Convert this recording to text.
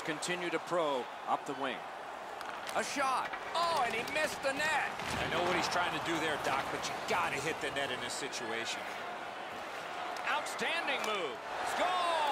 continue to probe up the wing. A shot. Oh, and he missed the net. I know what he's trying to do there, Doc, but you got to hit the net in this situation. Outstanding move. Score!